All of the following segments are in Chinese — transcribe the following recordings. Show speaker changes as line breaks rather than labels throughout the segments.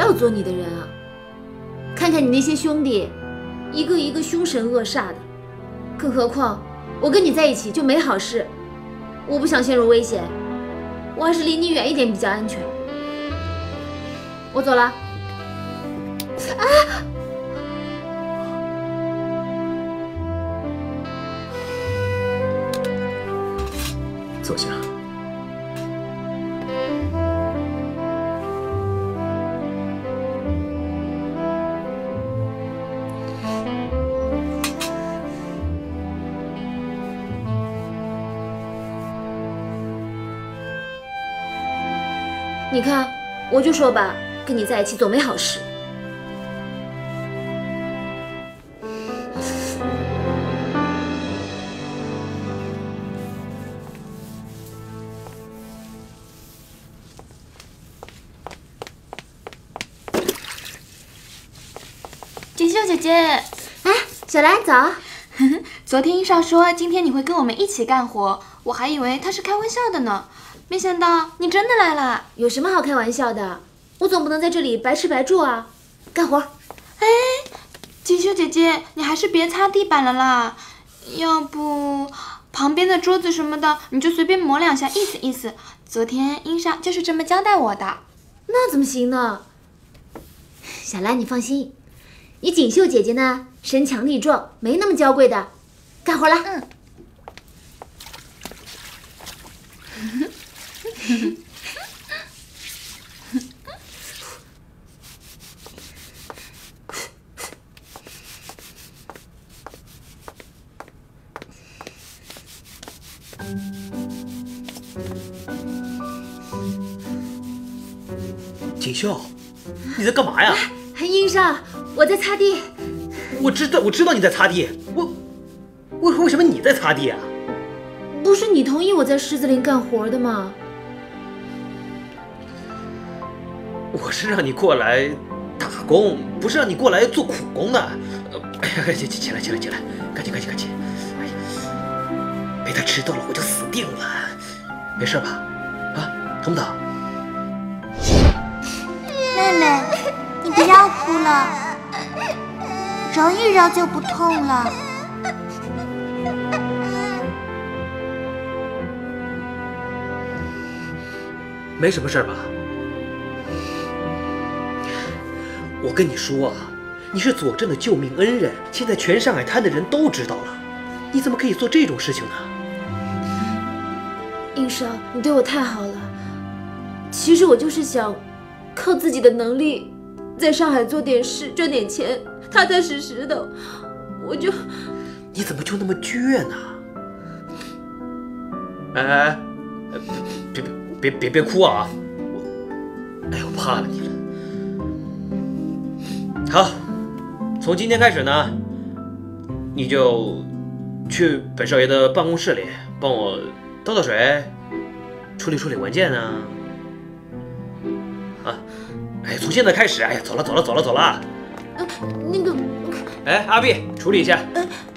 要做你的人啊！看看你那些兄弟，一个一个凶神恶煞的，更何况我跟你在一起就没好事，我不想陷入危险，我还是离你远一点比较安全。我走了。啊！
坐下。
你看，我就说吧，跟你在一起总没好事。
锦绣姐姐，
哎，小兰早。
昨天医生说今天你会跟我们一起干活，我还以为他是开玩笑的呢，没想到你真的来了。
有什么好开玩笑的？我总不能在这里白吃白住啊！干活。
哎，锦绣姐姐，你还是别擦地板了啦，要不旁边的桌子什么的，你就随便抹2下，意思意思。昨天医生就是这么交代我的。
那怎么行呢？小兰，你放心，你锦绣姐姐呢，身强力壮，没那么娇贵的。干活了。
锦绣，你在干嘛呀？
医生，我在擦地。
我知道你在擦地。为什么你在擦地啊？
不是你同意我在狮子林干活的吗？
我是让你过来打工，不是让你过来做苦工的。起来，赶紧！哎呀，被他知道了我就死定了。没事吧？啊，疼不疼？
妹妹，你不要哭了，揉一揉就不痛了。
没什么事吧？我跟你说啊，你是左镇的救命恩人，现在全上海滩的人都知道了，你怎么可以做这种事情呢？
医生，你对我太好了。其实我就是想靠自己的能力，在上海做点事，赚点钱，踏踏实实的。
你怎么就那么倔呢？哎，别哭啊！我怕了你了。好，从今天开始呢，你就去本少爷的办公室里帮我倒倒水，处理文件啊。从现在开始，走了。
那个，
阿碧，处理一下。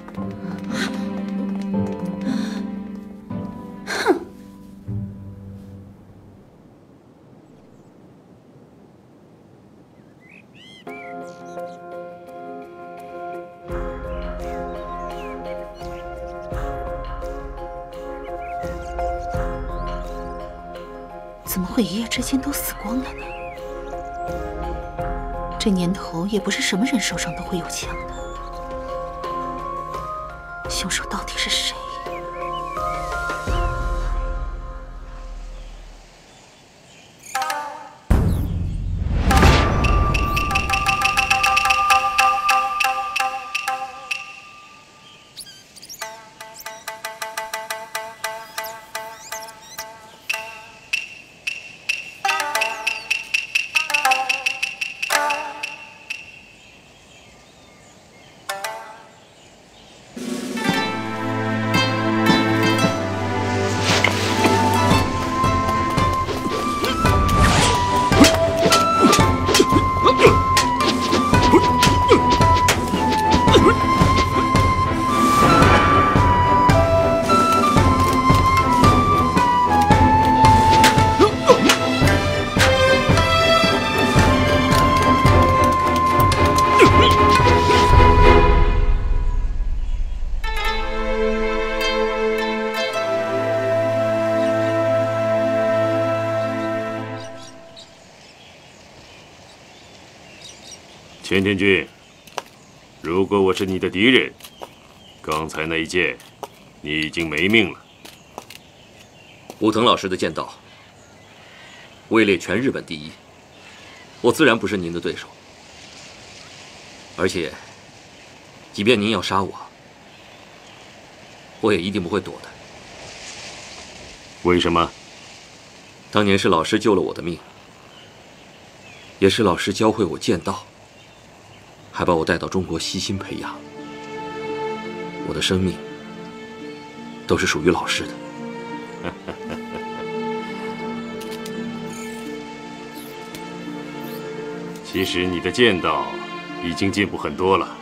怎么会一夜之间都死光了呢？这年头也不是什么人手上都会有枪的，凶手到底是谁？
陈天君，如果我是你的敌人，刚才那一剑，你已经没命了。
武藤老师的剑道位列全日本第一，我自然不是您的对手。而且，即便您要杀我，我也一定不会躲的。
为什么？
当年是老师救了我的命，也是老师教会我剑道，还把我带到中国悉心培养。我的生命都是属于老师的。
其实你的剑道已经进步很多了，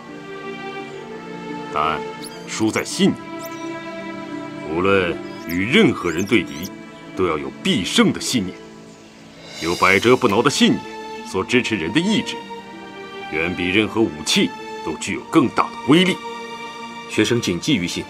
但输在信念。无论与任何人对敌，都要有必胜的信念。有百折不挠的信念所支持人的意志，远比任何武器都具有更大的威力。
学生谨记于心。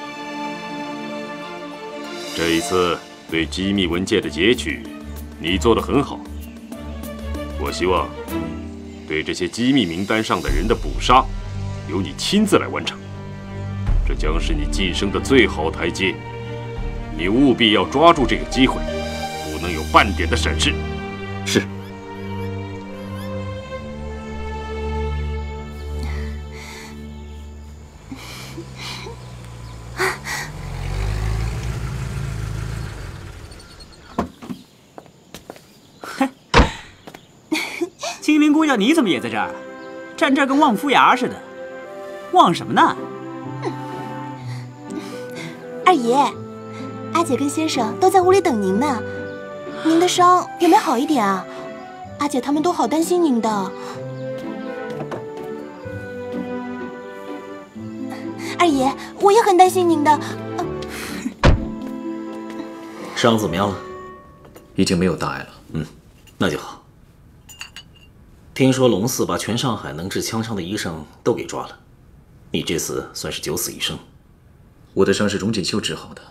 这一次对机密文件的截取，你做得很好。我希望对这些机密名单上的人的捕杀，由你亲自来完成。这将是你晋升的最好台阶。你务必要抓住这个机会，不能有半点的闪失。
是。
精灵姑娘，你怎么也在这儿？站这儿跟望夫崖似的，望什么呢？
二爷，阿姐跟先生都在屋里等您呢。您的伤有没有好一点啊？阿姐他们都好担心您的。二爷，我也很担心您的。
伤怎么样了？
已经没有大碍了。
那就好。听说龙寺把全上海能治枪伤的医生都给抓了，你这次算是九死一生。
我的伤是荣锦绣治好的。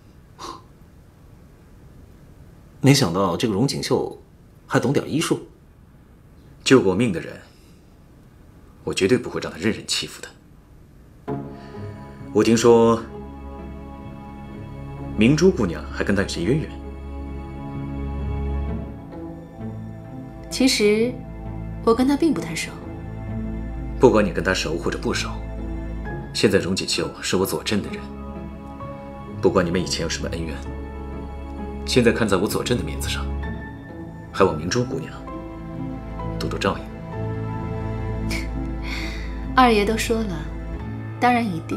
没想到这个荣锦绣还懂点医术。
救过我命的人，我绝对不会让他任人欺负的。我听说明珠姑娘还跟他有些渊源。
其实我跟他并不太熟。
不管你跟他熟或者不熟，现在荣锦绣是我佐镇的人。不管你们以前有什么恩怨，现在看在我佐镇的面子上，还望明珠姑娘多多照应。
二爷都说了，当然一定。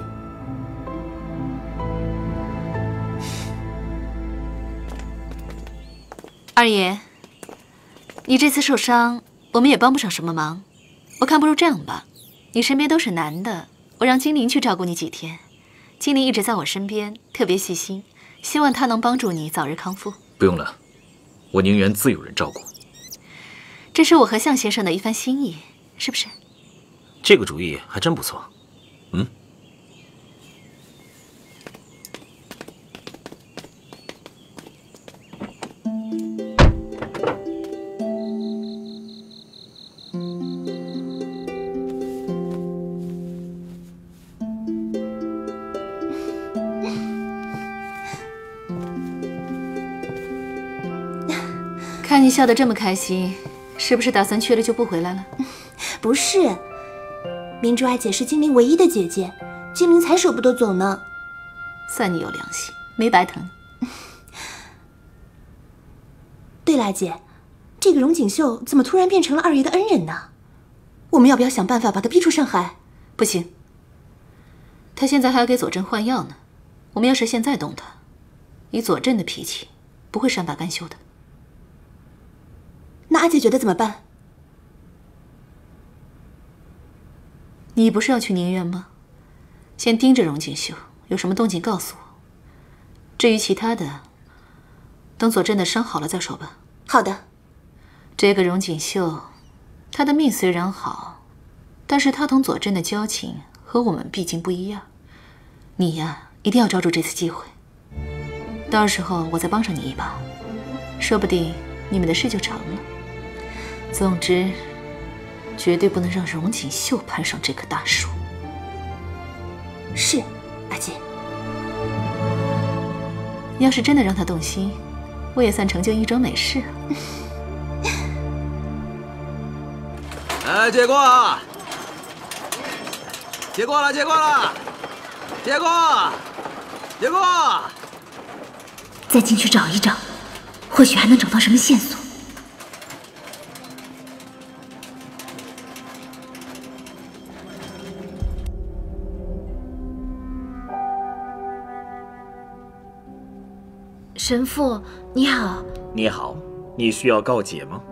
二爷，你这次受伤，我们也帮不上什么忙。我看不如这样吧，你身边都是男的，我让精灵去照顾你几天。精灵一直在我身边，特别细心，希望他能帮助你早日康复。
不用了，我宁愿自有人照顾。
这是我和向先生的一番心意，是不是？
这个主意还真不错。
看你笑得这么开心，是不是打算去了就不回来了？
不是，明珠阿姐是精灵唯一的姐姐，精灵才舍不得走呢。
算你有良心，没白疼。
对了，阿姐，这个荣锦绣怎么突然变成了二爷的恩人呢？我们要不要想办法把她逼出上海？
不行，她现在还要给佐镇换药呢。我们要是现在动她，以佐镇的脾气，不会善罢甘休的。
那阿姐觉得怎么办？
你不是要去宁园吗？先盯着荣锦绣，有什么动静告诉我。至于其他的，等佐镇的伤好了再说吧。
好的。
这个荣锦绣，她的命虽然好，但是她同佐镇的交情和我们毕竟不一样。你呀，一定要抓住这次机会。到时候我再帮上你一把，说不定你们的事就成了。总之， 绝对不能让荣锦绣攀上这棵大树。
是，阿姐。
要是真的让他动心，我也算成就一桩美事了。
哎，结果啊！结果了，结果了，结果，结果！
再进去找一找，或许还能找到什么线索。神父，你好。
你好，你需要告解吗？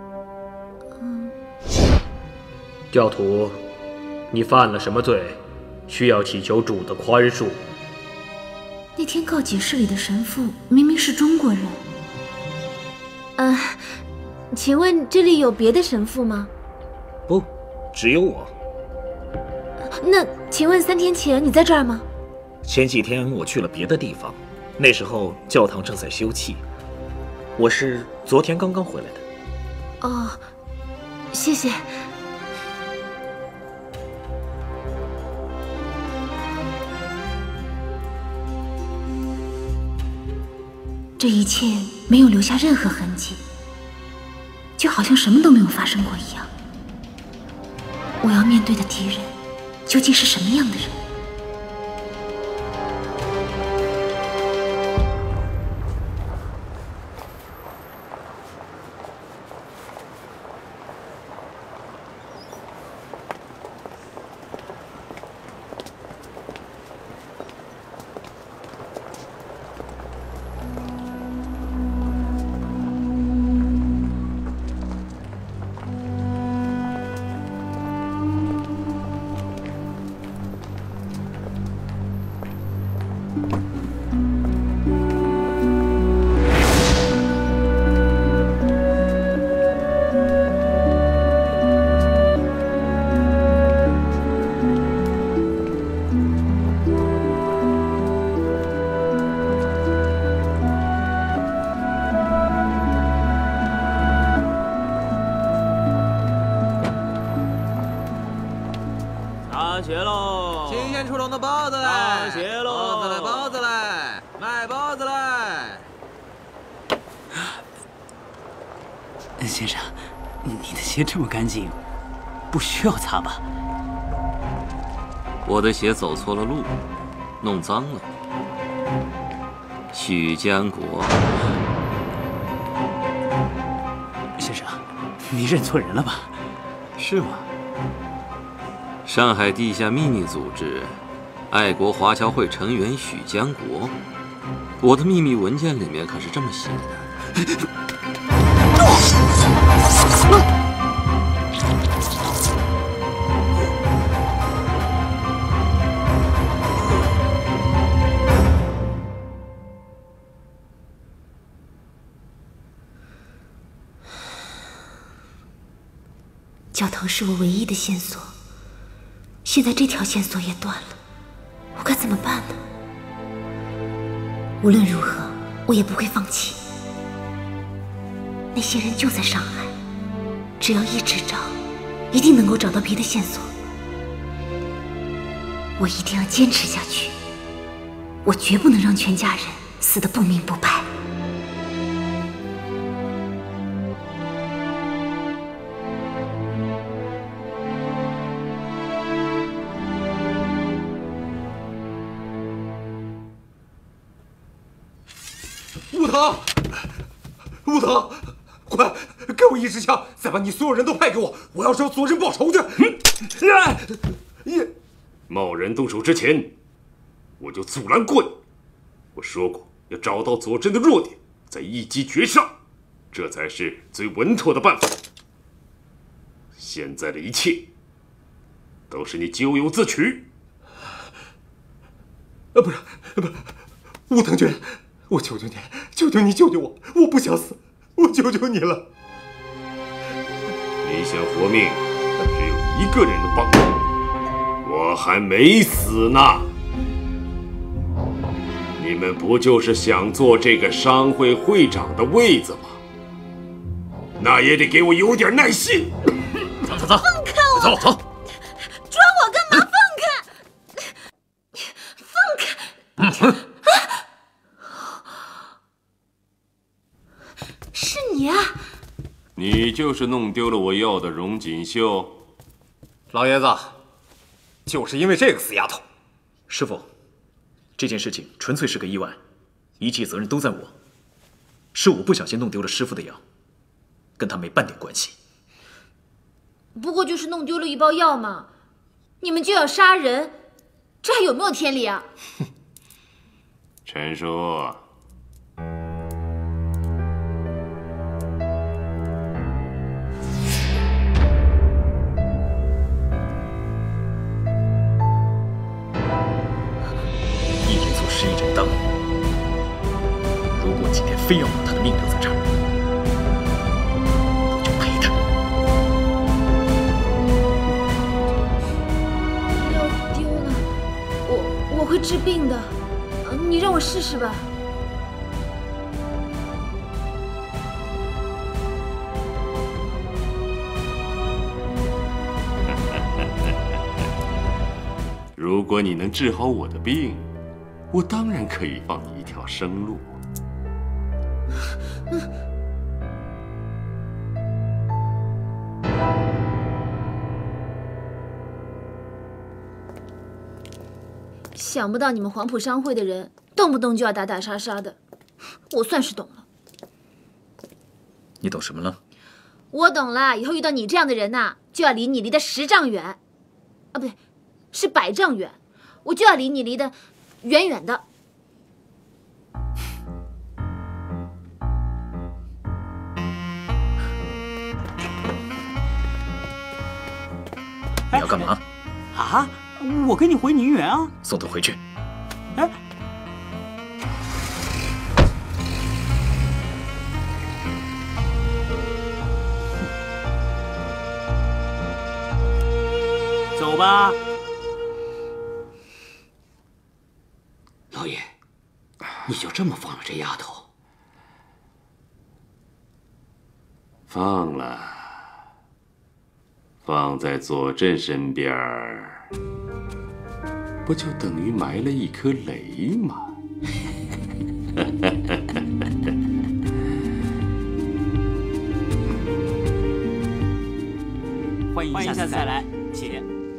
教徒，你犯了什么罪？需要祈求主的宽恕。
那天告解室里的神父明明是中国人。请问这里有别的神父吗？
不，只有我。
那请问3天前你在这儿吗？
前几天我去了别的地方。那时候教堂正在修葺，我是昨天刚刚回来的。
哦，谢谢。这一切没有留下任何痕迹，就好像什么都没有发生过一样。我要面对的敌人究竟是什么样的人？
先生，你的鞋这么干净，不需要擦吧？
我的鞋走错了路，弄脏了。许江国，
先生，你认错人了吧？是吗？
上海地下秘密组织爱国华侨会成员许江国，我的秘密文件里面可是这么写的。
教堂是我唯一的线索，现在这条线索也断了，我该怎么办呢？无论如何，我也不会放弃。那些人就在上海，只要一直找，一定能够找到别的线索。我一定要坚持下去，我绝不能让全家人死得不明不白。
武藤，武藤，快给我一支枪，再把你所有人都派给我，我要找佐真报仇去。
贸然动手之前，我就阻拦过你。我说过要找到佐真的弱点，再一击绝杀，这才是最稳妥的办法。现在的一切都是你咎由自取。
不是，武藤君，我求求你，求求你救救我，我不想死，我求求你了。
你想活命，只有一个人能帮你，我还没死呢。你们不就是想坐这个商会会长的位子吗？那也得给我有点耐心。
兔子，
放开我！
走走。
抓我干嘛？放开！是你啊！
你就是弄丢了我要的荣锦绣。
老爷子，就是因为这个死丫头。
师傅，这件事情纯粹是个意外，一切责任都在我。是我不小心弄丢了师傅的药，跟他没半点关系。
不过就是弄丢了一包药嘛，你们就要杀人，这还有没有天理啊？
陈叔，
一人做事一人当。如果今天非要把他的命留在这儿，我就陪他。
药丢了，我会治病的，你让我试试吧。
如果你能治好我的病，我当然可以放你一条生路。
想不到你们黄埔商会的人动不动就要打打杀杀的，我算是懂了。
你懂什么了？
我懂了，以后遇到你这样的人呐，就要离你离得10丈远，啊，不对，是100丈远，我就要离你离得远远的。
你要干嘛？
啊，我跟你回宁园啊。
送他回去。
哎，走吧。
老爷，你就这么放了这丫头？
放了，放在左镇身边儿，不就等于埋了一颗雷吗？
欢迎下次再来，姐。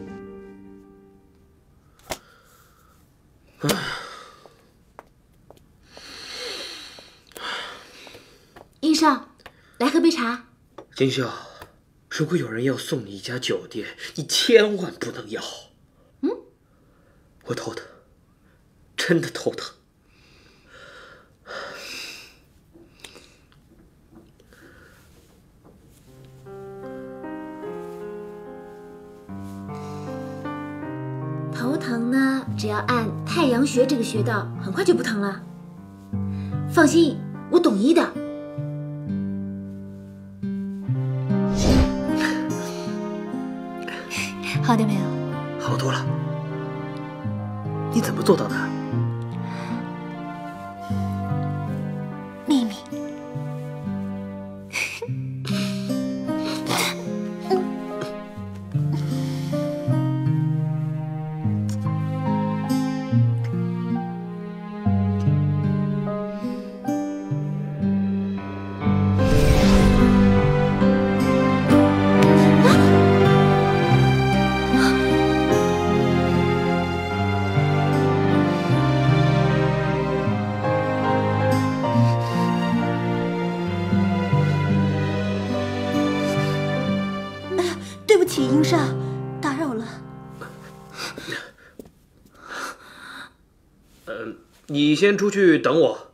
殷少，来喝杯茶。
锦绣，如果有人要送你一家酒店，你千万不能要。我头疼，真的头疼。
头疼呢，只要按太阳穴这个穴道，很快就不疼了。放心，我懂医的。
好点没有？
好多了。你怎么做到的？
秘密。
殷少，打扰了。
你先出去等我。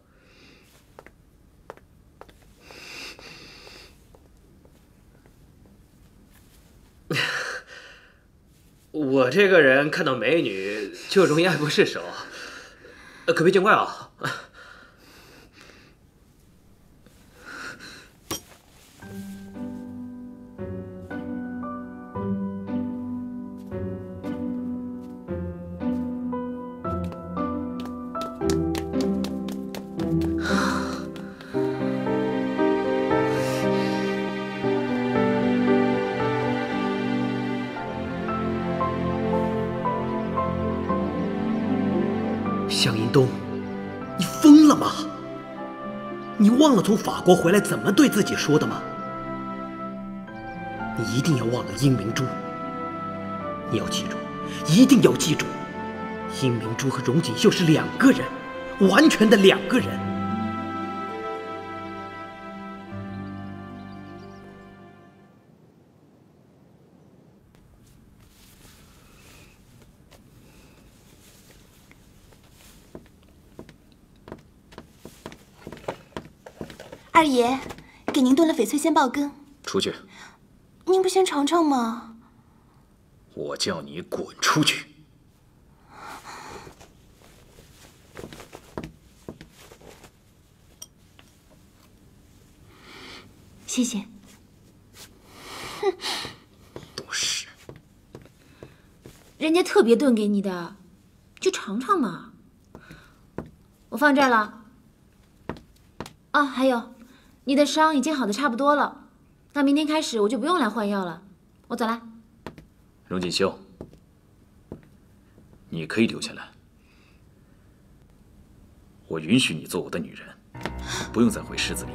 我这个人看到美女就容易爱不释手，可别见怪啊。
向银东，你疯了吗？你忘了从法国回来怎么对自己说的吗？你一定要忘了殷明珠。你要记住，一定要记住，殷明珠和荣锦绣是两个人，完全的两个人。
二爷，给您炖了翡翠鲜爆羹。
出去！
您不先尝尝吗？
我叫你滚出去！
谢谢。
哼，
多事。
人家特别炖给你的，就尝尝嘛。我放这儿了。啊，还有，你的伤已经好的差不多了，那明天开始我就不用来换药了。我走啦。
荣锦绣，你可以留下来，我允许你做我的女人，不用再回狮子林。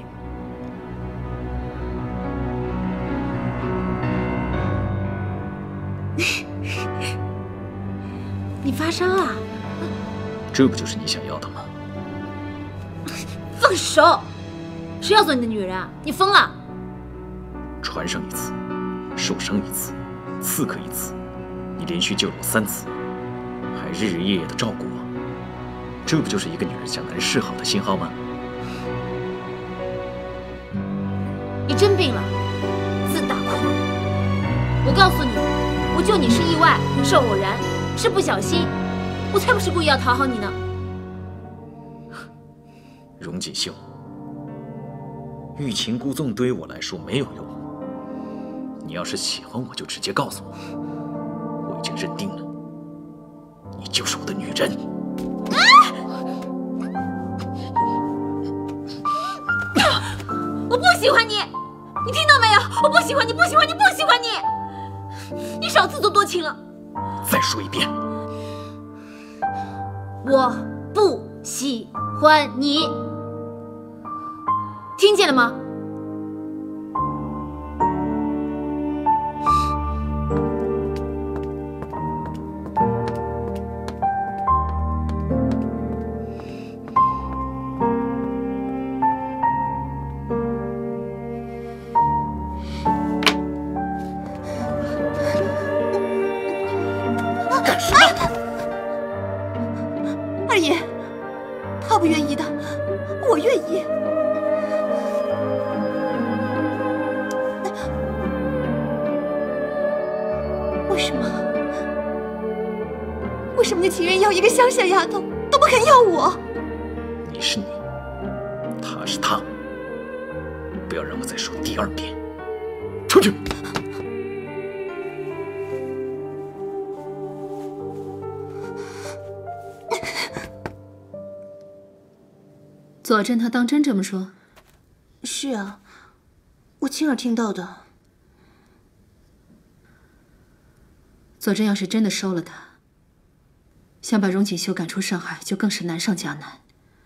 你发烧了？
这不就是你想要的吗？
放手！谁要做你的女人啊？你疯了！
船上一次，受伤一次，刺客一次，你连续救了我3次，还日日夜夜的照顾我，这不就是一个女人向男人示好的信号吗？
你真病了，自大狂！我告诉你，我救你是意外，是偶然，是不小心，我才不是故意要讨好你呢。
荣锦绣，欲擒故纵对于我来说没有用。你要是喜欢我，就直接告诉我。我已经认定了，你就是我的女人。
我不喜欢你，你听到没有？我不喜欢你，不喜欢你，不喜欢你！你少自作多情了。
再说一遍，
我不喜欢你，听见了吗？
干什么？
二爷，他不愿意的，我愿意。为什么你情愿要一个乡下丫头，都不肯要我？
你是你，他是他，不要让我再说第2遍。出去！
佐证他当真这么说？
是啊，我亲耳听到的。
佐证要是真的收了他，想把荣锦绣赶出上海，就更是难上加难。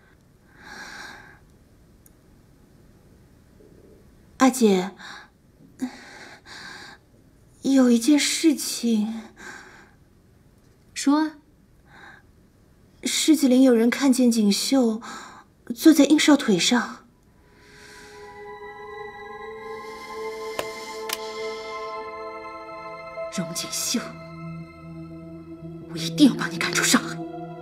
阿姐，有一件事情。
说啊。
狮子林有人看见锦绣坐在殷少腿上。
荣锦绣，我一定要把你赶出上海。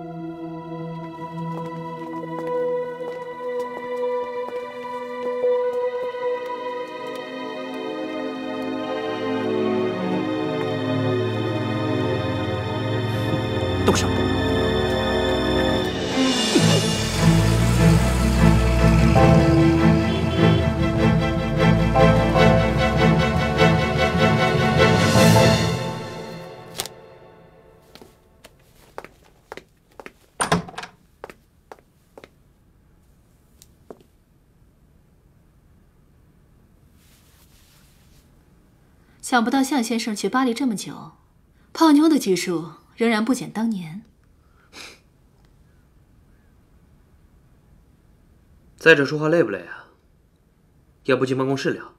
动手！
想不到向先生去巴黎这么久，泡妞的技术仍然不减当年。
在这说话累不累啊？要不进办公室聊？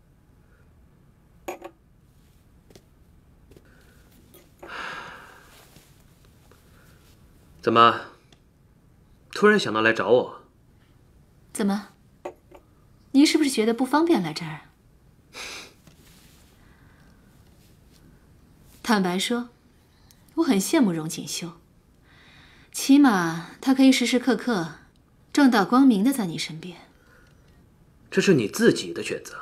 怎么，突然想到来找我？
怎么？您是不是觉得不方便来这儿？坦白说，我很羡慕荣锦绣，起码他可以时时刻刻正大光明的在你身边。
这是你自己的选择。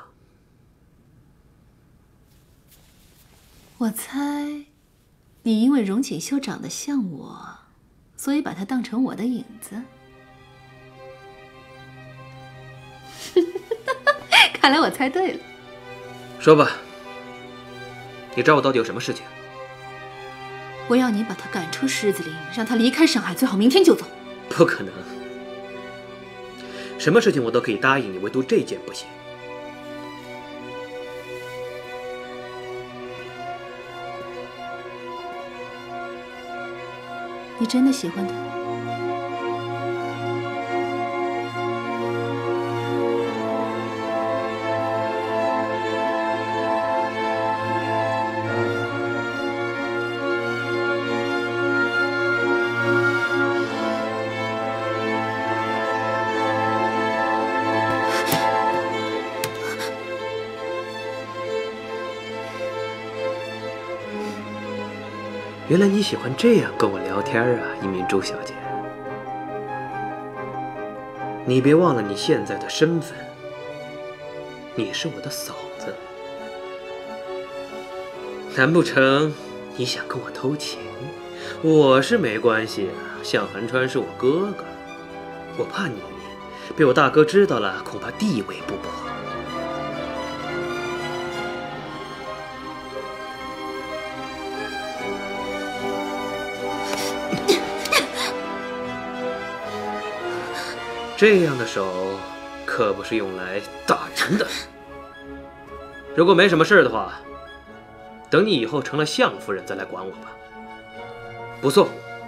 我猜，你因为荣锦绣长得像我，所以把她当成我的影子。看来我猜对了。
说吧，你找我到底有什么事情？
我要你把他赶出狮子林，让他离开上海，最好明天就走。
不可能，什么事情我都可以答应你，唯独这件不行。
你真的喜欢他？
原来你喜欢这样跟我聊天啊，一名朱小姐。你别忘了你现在的身份，你是我的嫂子。难不成你想跟我偷情？我是没关系啊，向寒川是我哥哥，我怕你被我大哥知道了，恐怕地位不保。这样的手可不是用来打人的。如果没什么事的话，等你以后成了相夫人再来管我吧。不送。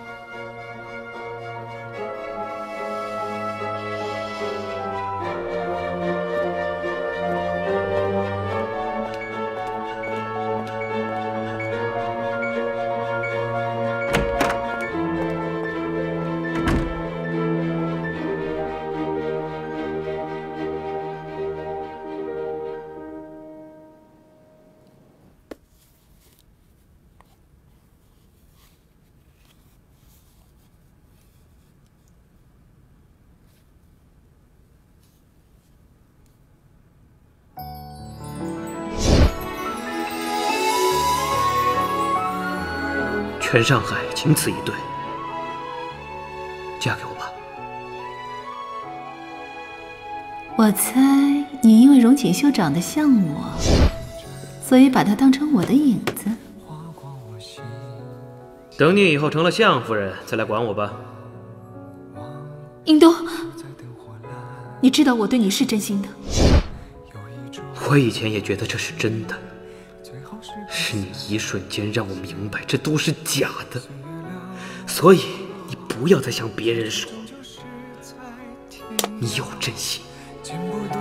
全上海仅此一对，嫁给我吧。
我猜你因为荣锦绣长得像我，所以把她当成我的影子。
等你以后成了相夫人再来管我吧。
英东，你知道我对你是真心的。
我以前也觉得这是真的。是你一瞬间让我明白这都是假的，所以你不要再向别人说你有真心。
剪不断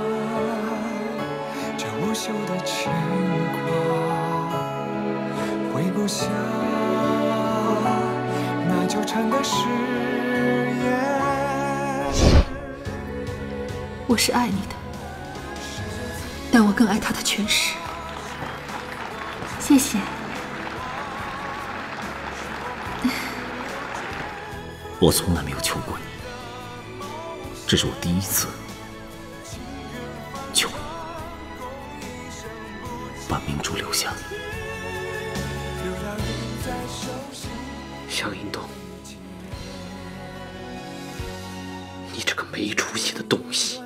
这无休的牵挂，挥不下那纠缠的誓言。
我是爱你的，但我更爱他的权势。谢谢。
我从来没有求过你，这是我第一次求你把明珠留下。
向银东，你这个没出息的东西，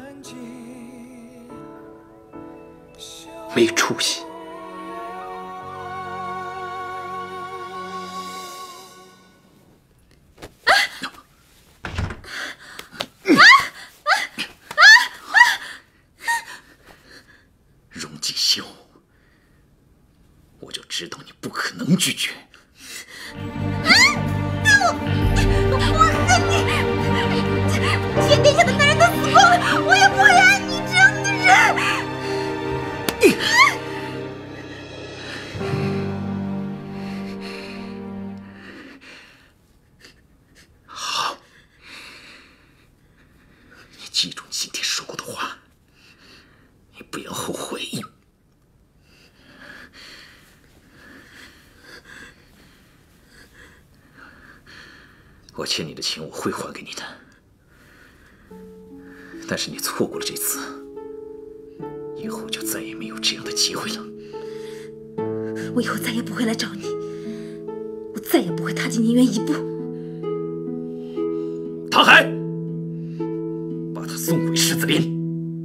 没出息。
知道你不可能拒绝。
我恨你！天底下的男人都死光了，
记住你今天说过的话，你不要后悔。我欠你的钱我会还给你的，但是你错过了这次，以后就再也没有这样的机会了。
我以后再也不会来找你，我再也不会踏进宁园一步。
唐海，把他送回狮子林。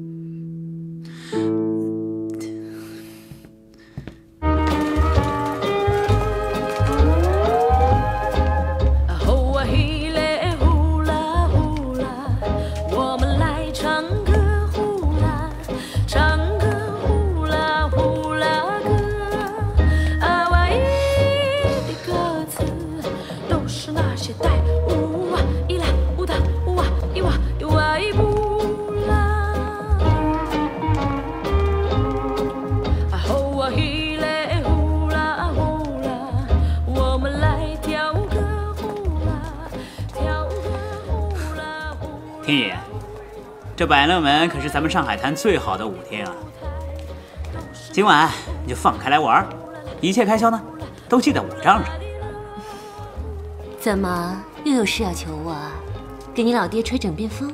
天爷，这百乐门可是咱们上海滩最好的舞厅啊！今晚你就放开来玩，一切开销呢都记在我账上。
怎么又有事要求我啊？给你老爹吹枕边风？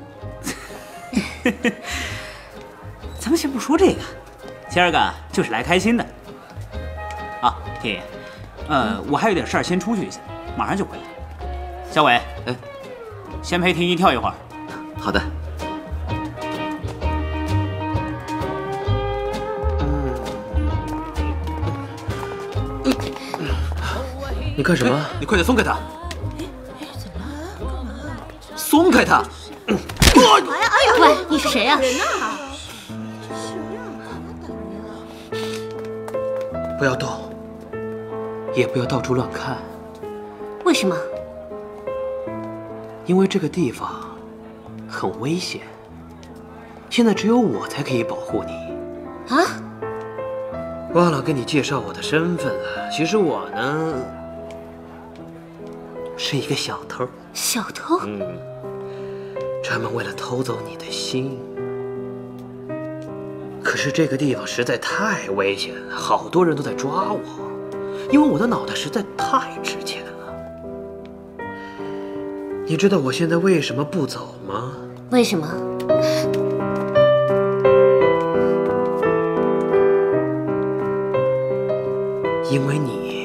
咱们先不说这个，今儿个就是来开心的。啊，天爷，我还有点事儿，先出去一下，马上就回来。小伟，先陪婷宜跳一会儿。
好的。你干什么？
你快点松开他！松开他！
喂，你是谁呀？
不要动，也不要到处乱看。
为什么？
因为这个地方很危险，现在只有我才可以保护你。
啊？
忘了跟你介绍我的身份了。其实我呢，是一个小偷。
小偷？
专门为了偷走你的心。可是这个地方实在太危险了，好多人都在抓我，因为我的脑袋实在太值钱了。你知道我现在为什么不走吗？
为什么？
因为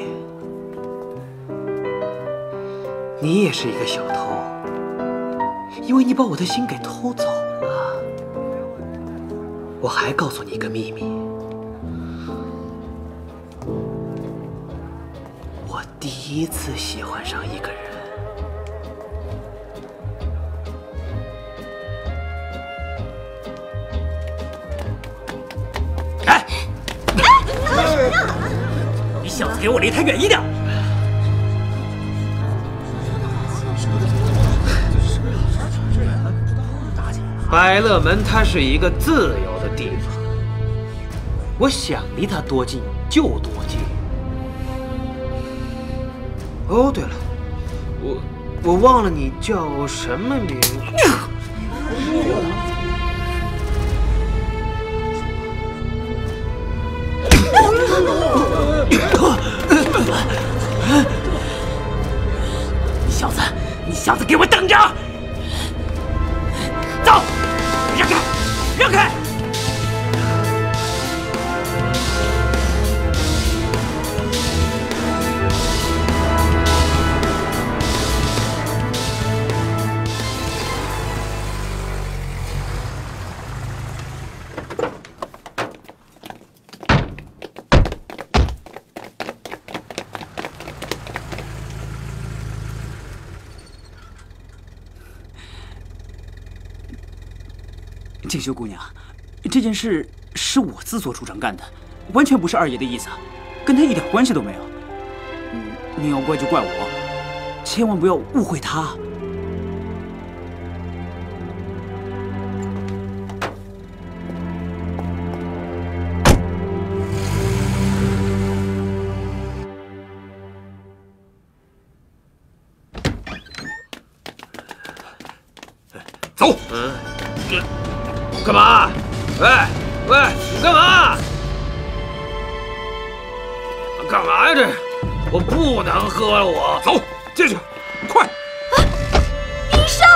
你也是一个小偷，因为你把我的心给偷走了。我还告诉你一个秘密，我第一次喜欢上一个人。哎！
你小子给我离他远一点！
百乐门它是一个自由的地方，我想离它多近就多近。哦，对了，我忘了你叫什么名字。
你小子给我等着！走，让开，让开！锦绣姑娘，这件事是我自作主张干的，完全不是二爷的意思，跟他一点关系都没有。你要怪就怪我，千万不要误会他。
走。
干嘛？喂，你干嘛？干嘛呀这？我不能喝了，我
走进去，快！
医生，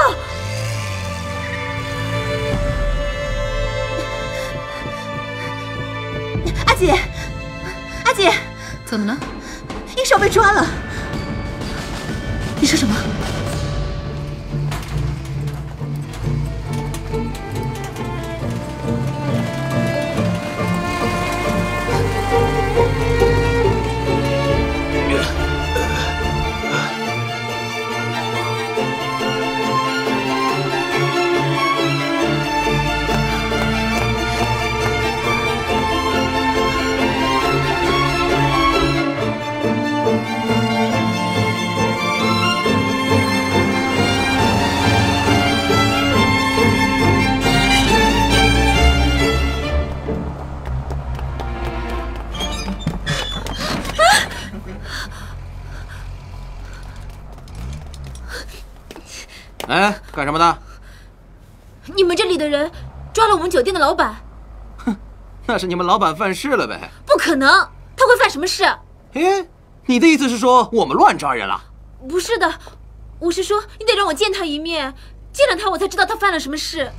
阿姐，阿姐，
怎么了？
医生被抓了。
你说什么？
哎，干什么的？
你们这里的人抓了我们酒店的老板。
哼，那是你们老板犯事了呗？
不可能，他会犯什么事？
哎，你的意思是说我们乱抓人了？
不是的，我是说你得让我见他一面，见了他我才知道他犯了什么事。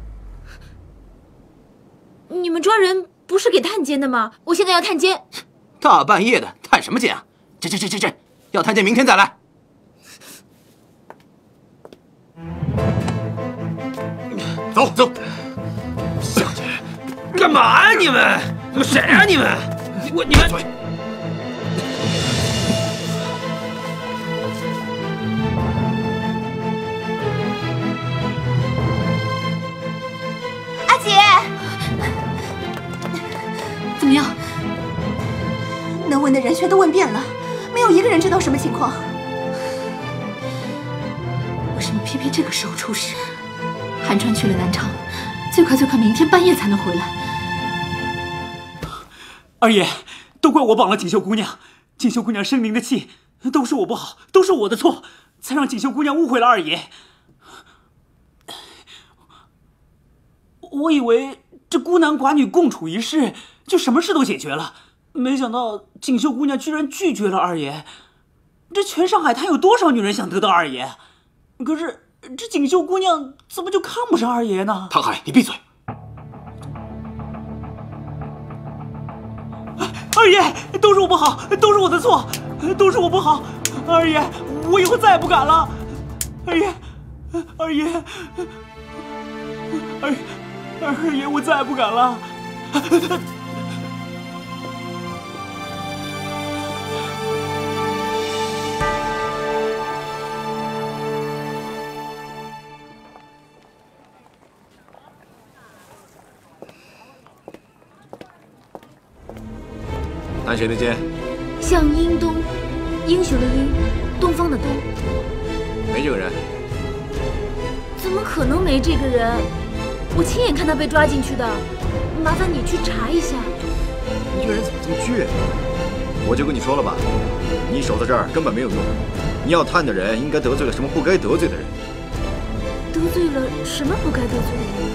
你们抓人不是给探监的吗？我现在要探监。
大半夜的探什么监啊？这，要探监明天再来。
走，下去！
干嘛呀你们？你们谁啊你们？你们！
阿姐，
怎么样？
能问的人全都问遍了，没有一个人知道什么情况。
为什么偏偏这个时候出事？韩川去了南昌，最快明天半夜才能回来。
二爷，都怪我绑了锦绣姑娘，锦绣姑娘生灵的气，都是我不好，都是我的错，才让锦绣姑娘误会了二爷。我以为这孤男寡女共处一室，就什么事都解决了，没想到锦绣姑娘居然拒绝了二爷。这全上海滩有多少女人想得到二爷？可是这锦绣姑娘怎么就看不上二爷呢？
唐海，你闭嘴！
二爷，都是我不好，都是我的错，都是我不好。二爷，我以后再也不敢了。二爷，我再也不敢了。
谈谁的监？
向英东，英雄的英，东方的东。
没这个人。
怎么可能没这个人？我亲眼看他被抓进去的，麻烦你去查一下。
你这个人怎么这么倔呢？我就跟你说了吧，你守在这儿根本没有用。你要探的人应该得罪了什么不该得罪的人。
得罪了什么不该得罪的人？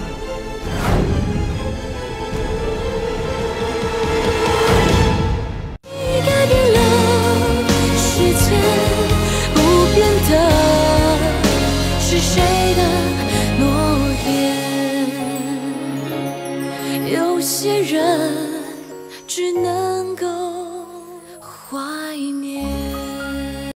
改变了世界，不变的是谁的诺言？有些人只能够怀念。